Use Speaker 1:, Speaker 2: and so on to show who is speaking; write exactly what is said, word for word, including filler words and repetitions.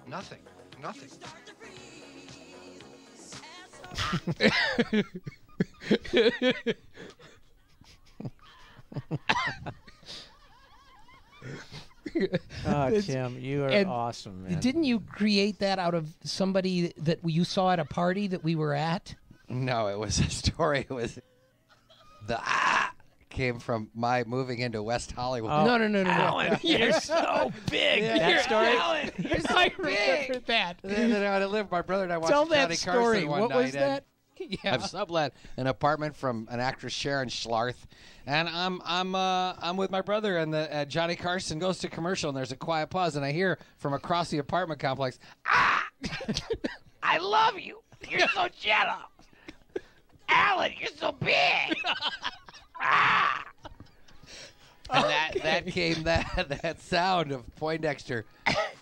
Speaker 1: Nothing. Nothing.
Speaker 2: Oh, Tim, you are
Speaker 3: And
Speaker 2: awesome, man.
Speaker 3: Didn't you create that out of somebody that you saw at a party that we were at?
Speaker 4: No, it was a story. It was the ah came from my moving into West Hollywood.
Speaker 2: Oh,
Speaker 3: no, no, no, no,
Speaker 2: Alan,
Speaker 3: no.
Speaker 2: you're so big.
Speaker 4: Yeah,
Speaker 2: that
Speaker 3: You're
Speaker 2: story.
Speaker 3: Alan, you're so big. That.
Speaker 4: And then I lived. My brother and I watched
Speaker 3: Tell
Speaker 4: Johnny
Speaker 3: that story.
Speaker 4: Carson one
Speaker 3: What
Speaker 4: night.
Speaker 3: was
Speaker 4: and
Speaker 3: that? Yeah.
Speaker 4: I've sublet an apartment from an actress Sharon Schlarth, and I'm I'm uh, I'm with my brother, and the uh, Johnny Carson goes to commercial, and there's a quiet pause, and I hear from across the apartment complex, "Ah, I love you. You're so gentle, Alan. You're so big." Ah. And that, that came that that sound of Poindexter